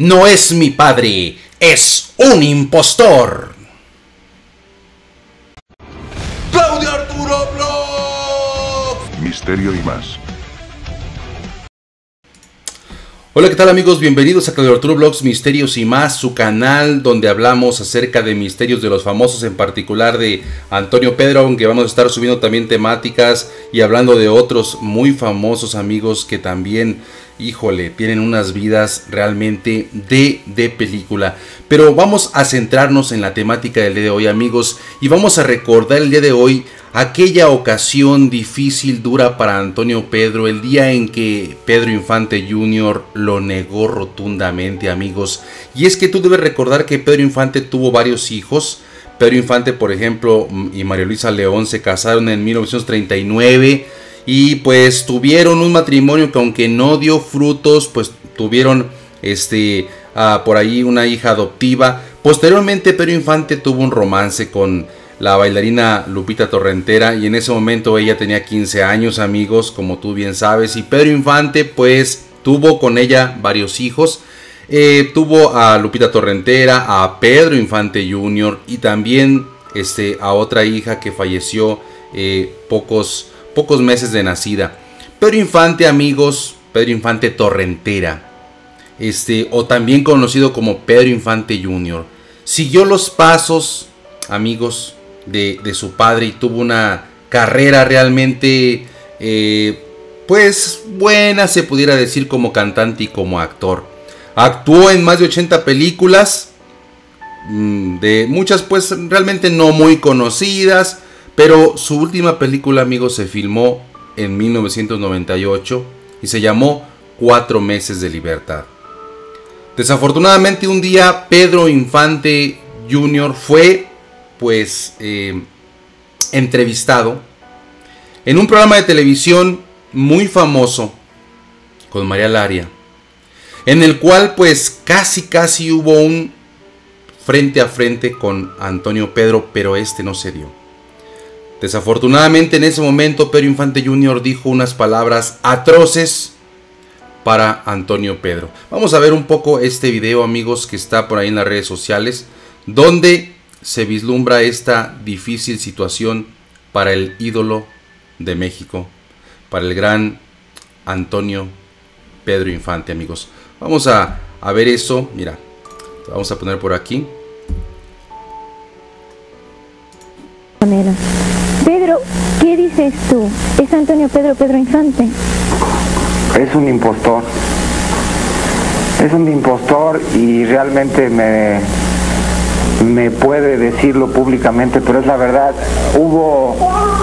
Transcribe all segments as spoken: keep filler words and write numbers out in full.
No es mi padre, es un impostor. Claudio Arturo Vlogs. Misterio y más. Hola, ¿qué tal amigos? Bienvenidos a Claudio Arturo Vlogs, Misterios y más, su canal donde hablamos acerca de misterios de los famosos, en particular de Antonio Pedro, aunque vamos a estar subiendo también temáticas y hablando de otros muy famosos amigos que también, híjole, tienen unas vidas realmente de, de película. Pero vamos a centrarnos en la temática del día de hoy, amigos, y vamos a recordar el día de hoy aquella ocasión difícil, dura para Antonio Pedro, el día en que Pedro Infante junior lo negó rotundamente, amigos. Y es que tú debes recordar que Pedro Infante tuvo varios hijos. Pedro Infante, por ejemplo, y María Luisa León se casaron en mil novecientos treinta y nueve y pues tuvieron un matrimonio que, aunque no dio frutos, pues tuvieron este uh, por ahí una hija adoptiva. Posteriormente Pedro Infante tuvo un romance con la bailarina Lupita Torrentera, y en ese momento ella tenía quince años, amigos, como tú bien sabes, y Pedro Infante pues tuvo con ella varios hijos. Eh, tuvo a Lupita Torrentera, a Pedro Infante junior y también este, a otra hija que falleció eh, pocos, pocos meses de nacida. Pedro Infante, amigos, Pedro Infante Torrentera, este, o también conocido como Pedro Infante junior, siguió los pasos, amigos, De, de su padre, y tuvo una carrera realmente eh, pues buena, se pudiera decir, como cantante y como actor. Actuó en más de ochenta películas, de muchas pues realmente no muy conocidas, pero su última película, amigos, se filmó en mil novecientos noventa y ocho y se llamó Cuatro meses de libertad. Desafortunadamente, un día Pedro Infante junior fue pues eh, entrevistado en un programa de televisión muy famoso con María Laria, en el cual pues casi casi hubo un frente a frente con Antonio Pedro, pero este no se dio. Desafortunadamente, en ese momento Pedro Infante junior dijo unas palabras atroces para Antonio Pedro. Vamos a ver un poco este video, amigos, que está por ahí en las redes sociales, donde se vislumbra esta difícil situación para el ídolo de México, para el gran Antonio Pedro Infante, amigos. Vamos a, a ver eso. Mira, vamos a poner por aquí. Pedro, ¿qué dices tú? ¿Es Antonio Pedro Pedro Infante? Es un impostor. Es un impostor y realmente me... me puede decirlo públicamente, pero es la verdad. Hubo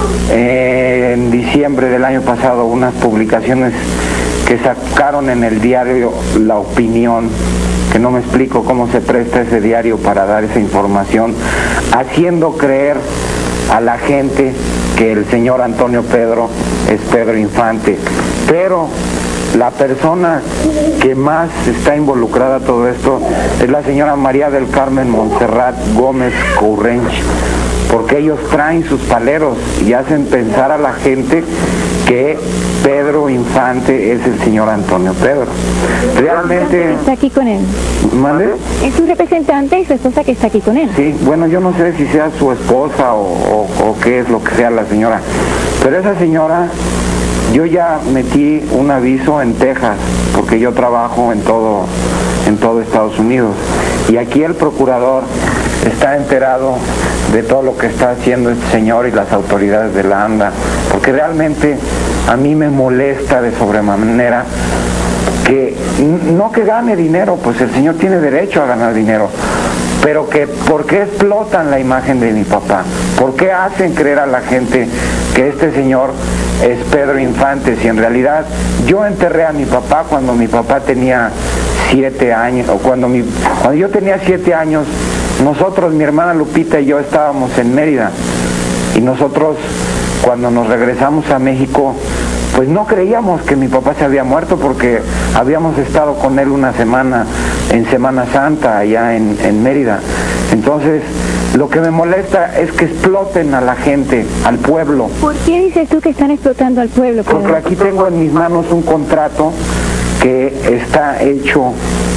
eh, en diciembre del año pasado unas publicaciones que sacaron en el diario La Opinión, que no me explico cómo se presta ese diario para dar esa información, haciendo creer a la gente que el señor Antonio Pedro es Pedro Infante, pero la persona que más está involucrada en todo esto es la señora María del Carmen Montserrat Gómez Courrench, porque ellos traen sus paleros y hacen pensar a la gente que Pedro Infante es el señor Antonio Pedro. Realmente... ¿Está aquí con él? ¿Mande? Es su representante y su esposa que está aquí con él. Sí, bueno, yo no sé si sea su esposa o, o, o qué es lo que sea la señora, pero esa señora... Yo ya metí un aviso en Texas, porque yo trabajo en todo, en todo Estados Unidos. Y aquí el procurador está enterado de todo lo que está haciendo este señor y las autoridades de la ANDA, porque realmente a mí me molesta de sobremanera que, no que gane dinero, pues el señor tiene derecho a ganar dinero, pero que ¿por qué explotan la imagen de mi papá? ¿Por qué hacen creer a la gente que este señor es Pedro Infante, si en realidad yo enterré a mi papá cuando mi papá tenía siete años, o cuando, mi, cuando yo tenía siete años, nosotros, mi hermana Lupita y yo estábamos en Mérida, y nosotros cuando nos regresamos a México, pues no creíamos que mi papá se había muerto, porque habíamos estado con él una semana en Semana Santa allá en, en Mérida. Entonces, lo que me molesta es que exploten a la gente, al pueblo. ¿Por qué dices tú que están explotando al pueblo, Pedro? Porque aquí tengo en mis manos un contrato que está hecho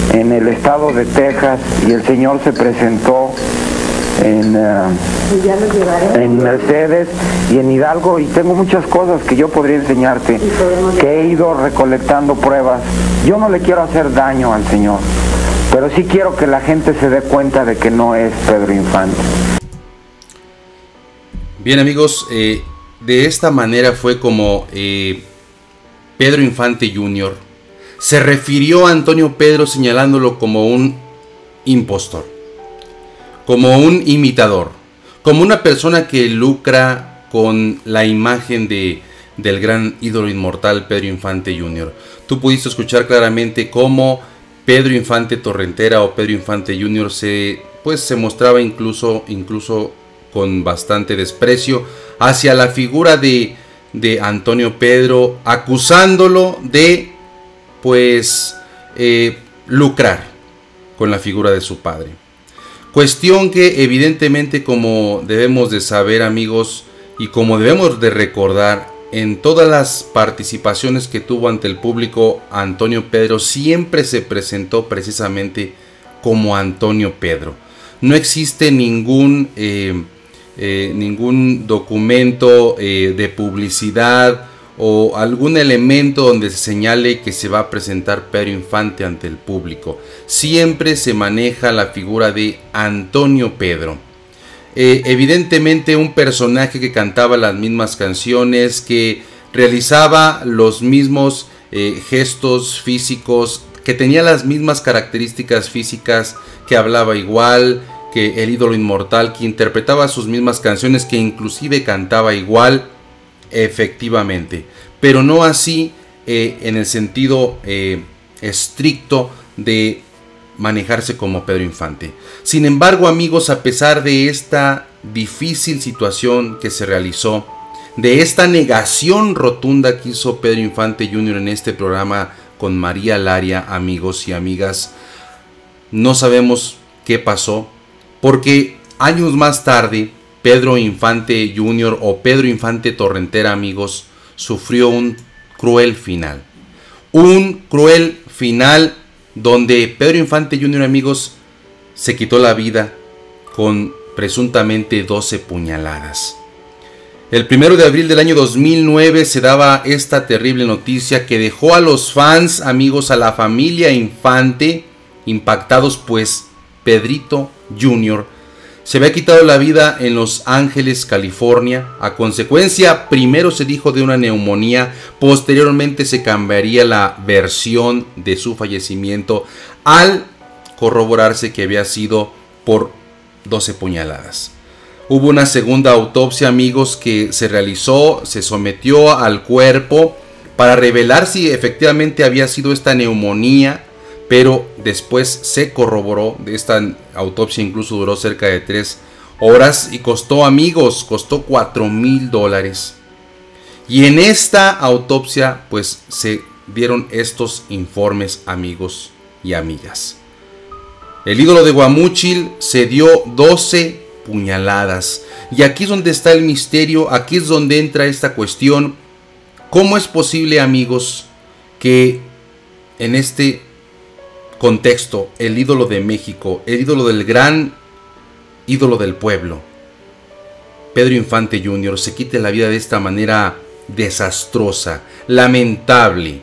en el estado de Texas y el señor se presentó en, uh, en Mercedes y en Hidalgo, y tengo muchas cosas que yo podría enseñarte, que he ido recolectando pruebas. Yo no le quiero hacer daño al señor, pero sí quiero que la gente se dé cuenta de que no es Pedro Infante. Bien, amigos, eh, de esta manera fue como eh, Pedro Infante junior se refirió a Antonio Pedro señalándolo como un impostor, como un imitador, como una persona que lucra con la imagen de, del gran ídolo inmortal Pedro Infante junior Tú pudiste escuchar claramente cómo Pedro Infante Torrentera o Pedro Infante junior se, pues, se mostraba incluso, incluso con bastante desprecio hacia la figura de, de Antonio Pedro, acusándolo de pues eh, lucrar con la figura de su padre. Cuestión que evidentemente, como debemos de saber, amigos, y como debemos de recordar, en todas las participaciones que tuvo ante el público, Antonio Pedro siempre se presentó precisamente como Antonio Pedro. No existe ningún eh, eh, ningún documento eh, de publicidad o algún elemento donde se señale que se va a presentar Pedro Infante ante el público. Siempre se maneja la figura de Antonio Pedro. Eh, evidentemente un personaje que cantaba las mismas canciones, que realizaba los mismos eh, gestos físicos, que tenía las mismas características físicas, que hablaba igual que el ídolo inmortal, que interpretaba sus mismas canciones, que inclusive cantaba igual. Efectivamente, pero no así eh, en el sentido eh, estricto de manejarse como Pedro Infante. Sin embargo, amigos, a pesar de esta difícil situación que se realizó, de esta negación rotunda que hizo Pedro Infante junior en este programa con María Laria, amigos y amigas, no sabemos qué pasó, porque años más tarde Pedro Infante junior o Pedro Infante Torrentera, amigos, sufrió un cruel final. Un cruel final donde Pedro Infante junior, amigos, se quitó la vida con presuntamente doce puñaladas. El primero de abril del año dos mil nueve se daba esta terrible noticia que dejó a los fans, amigos, a la familia Infante impactados, pues Pedrito junior se había quitado la vida en Los Ángeles, California. A consecuencia, primero se dijo de una neumonía, posteriormente se cambiaría la versión de su fallecimiento al corroborarse que había sido por doce puñaladas. Hubo una segunda autopsia, amigos, que se realizó, se sometió al cuerpo para revelar si efectivamente había sido esta neumonía, pero después se corroboró. De esta autopsia incluso duró cerca de tres horas y costó, amigos, costó cuatro mil dólares. Y en esta autopsia pues se dieron estos informes, amigos y amigas. El ídolo de Guamúchil se dio doce puñaladas. Y aquí es donde está el misterio, aquí es donde entra esta cuestión. ¿Cómo es posible, amigos, que en este contexto el ídolo de México, el ídolo del gran ídolo del pueblo, Pedro Infante junior, se quite la vida de esta manera desastrosa, lamentable?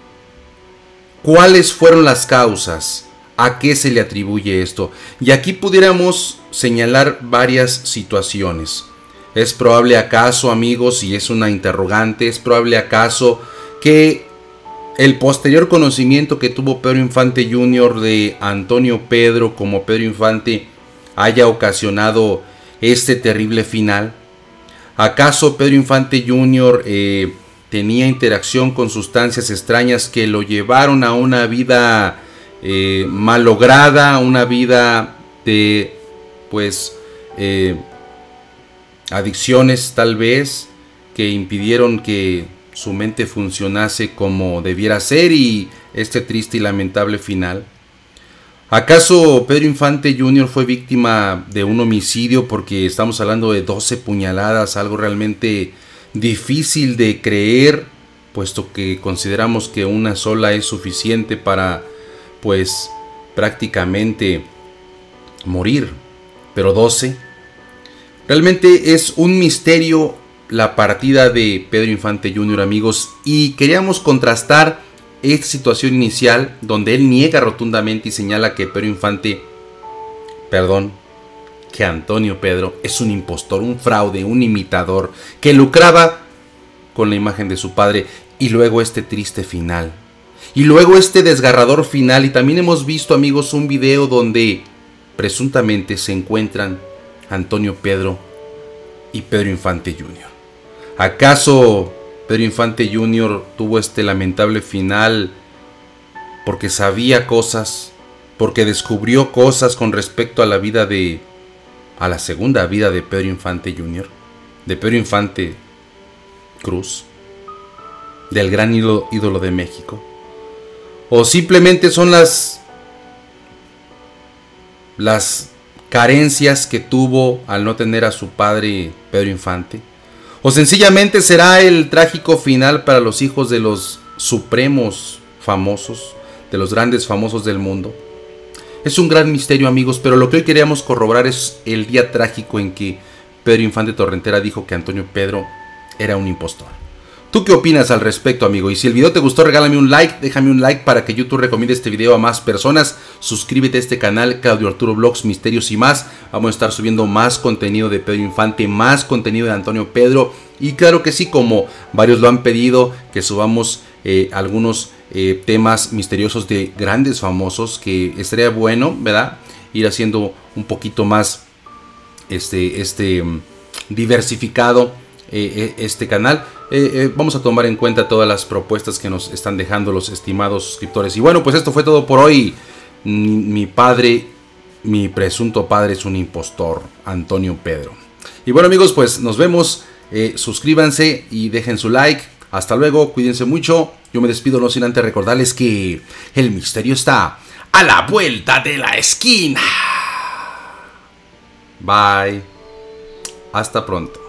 ¿Cuáles fueron las causas? ¿A qué se le atribuye esto? Y aquí pudiéramos señalar varias situaciones. ¿Es probable acaso, amigos, y es una interrogante, es probable acaso que el posterior conocimiento que tuvo Pedro Infante junior de Antonio Pedro como Pedro Infante haya ocasionado este terrible final? ¿Acaso Pedro Infante junior eh, tenía interacción con sustancias extrañas que lo llevaron a una vida eh, malograda, una vida de pues eh, adicciones tal vez, que impidieron que su mente funcionase como debiera ser, y este triste y lamentable final? ¿Acaso Pedro Infante junior fue víctima de un homicidio? Porque estamos hablando de doce puñaladas, algo realmente difícil de creer, puesto que consideramos que una sola es suficiente para pues prácticamente morir, pero doce. Realmente es un misterio la partida de Pedro Infante junior, amigos, y queríamos contrastar esta situación inicial donde él niega rotundamente y señala que Pedro Infante, perdón, que Antonio Pedro es un impostor, un fraude, un imitador, que lucraba con la imagen de su padre, y luego este triste final, y luego este desgarrador final. Y también hemos visto, amigos, un video donde presuntamente se encuentran Antonio Pedro y Pedro Infante junior ¿Acaso Pedro Infante junior tuvo este lamentable final porque sabía cosas, porque descubrió cosas con respecto a la vida de, a la segunda vida de Pedro Infante junior, de Pedro Infante Cruz, del gran ídolo, ídolo de México? ¿O simplemente son las, las carencias que tuvo al no tener a su padre Pedro Infante? ¿O sencillamente será el trágico final para los hijos de los supremos famosos, de los grandes famosos del mundo? Es un gran misterio, amigos, pero lo que hoy queríamos corroborar es el día trágico en que Pedro Infante Torrentera dijo que Antonio Pedro era un impostor. ¿Tú qué opinas al respecto, amigo? Y si el video te gustó, regálame un like, déjame un like para que YouTube recomiende este video a más personas. Suscríbete a este canal, Claudio Arturo Vlogs, Misterios y más. Vamos a estar subiendo más contenido de Pedro Infante, más contenido de Antonio Pedro. Y claro que sí, como varios lo han pedido, que subamos eh, algunos eh, temas misteriosos de grandes famosos, que estaría bueno, ¿verdad? Ir haciendo un poquito más este, este diversificado eh, este canal. Eh, eh, vamos a tomar en cuenta todas las propuestas que nos están dejando los estimados suscriptores. Y bueno, pues esto fue todo por hoy. Mi padre, mi presunto padre es un impostor, Antonio Pedro. Y bueno, amigos, pues nos vemos. Eh, suscríbanse y dejen su like. Hasta luego, cuídense mucho. Yo me despido no sin antes recordarles que el misterio está a la vuelta de la esquina. Bye. Hasta pronto.